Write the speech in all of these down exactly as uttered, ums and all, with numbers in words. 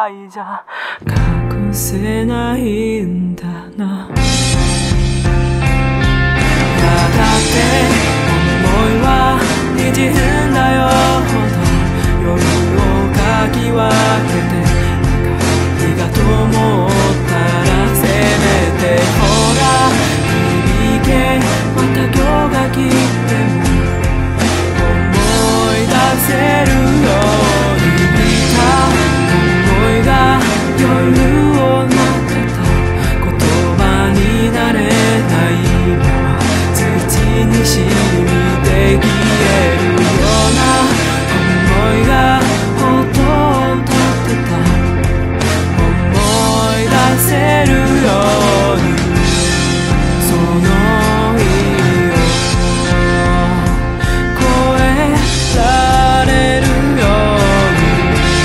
愛じゃ隠せないんだな。やがて思いはいちふんだよほど夜をかき分けて日が灯ったらせめてほら響けまた今日が来ても思い出せるように見た思いが夜を待ってた言葉になれないまま土に染みて消えるような思いが音を立てた思い出せるようにその日を越えられるように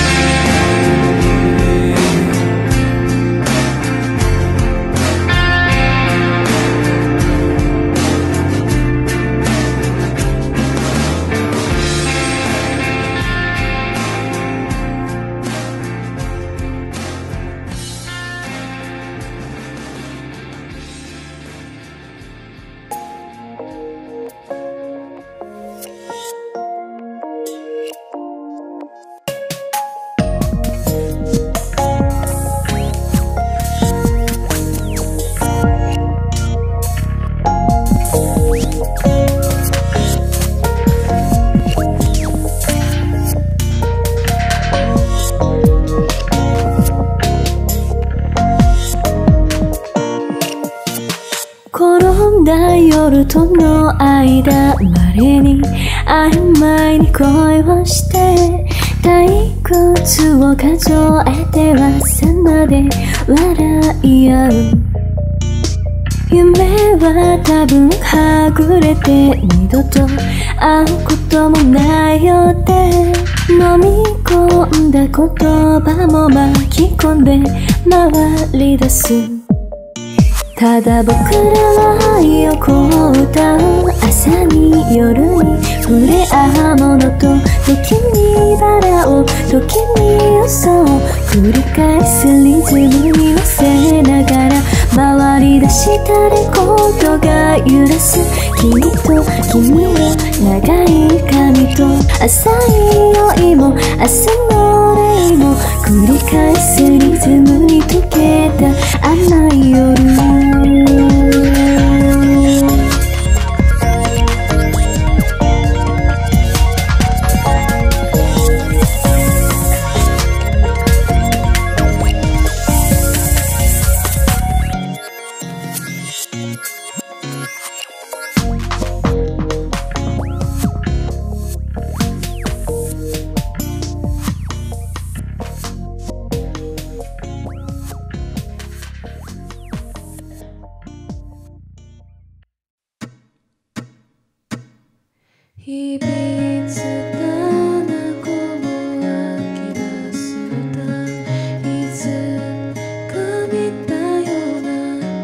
夜との間まれに曖昧に恋をして退屈を数えて朝まで笑い合う夢は多分はぐれて二度と会うこともないようで飲み込んだ言葉も巻き込んで回り出すただ僕らは愛をこう歌う朝に夜に触れ合うものと時にバラを時に嘘を繰り返すリズムに乗せながら回り出したレコードが揺らす君と君の長い髪と浅い酔いも朝のレイも繰り返すリズムに溶けた甘い夜響つたなこも吐き出す歌いつか見たような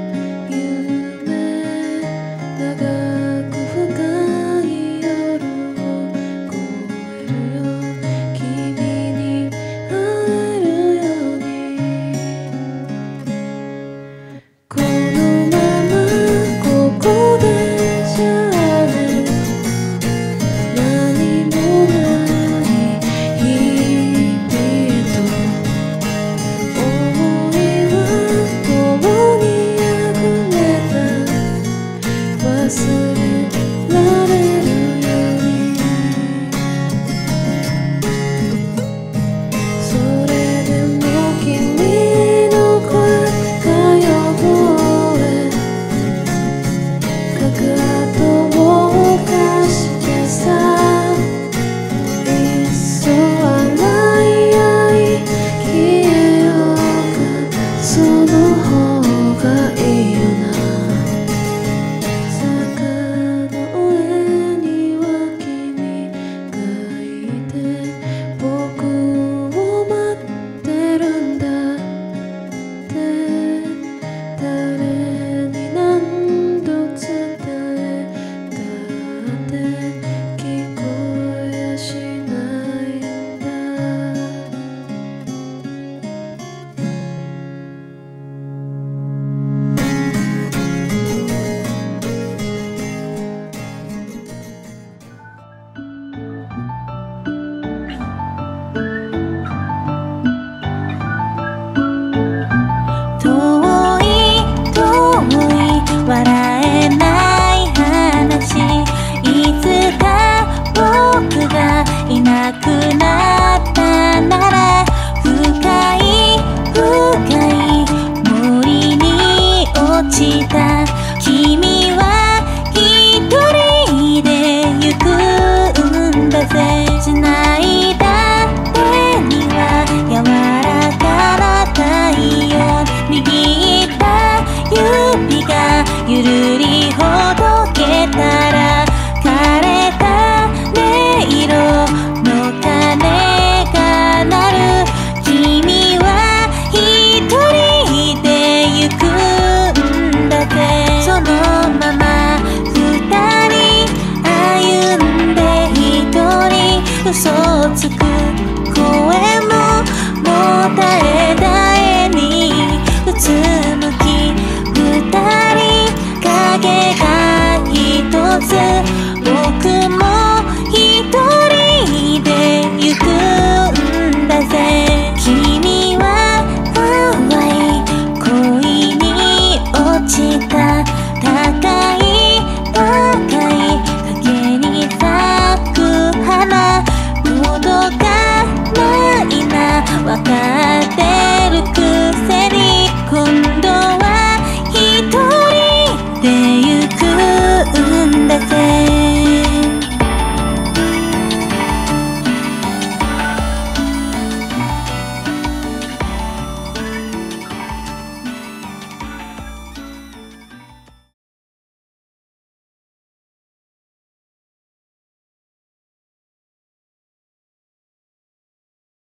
夢長く深い夜を越えるよ君に会えるようにこのままここでじゃ坂の上嘘をつく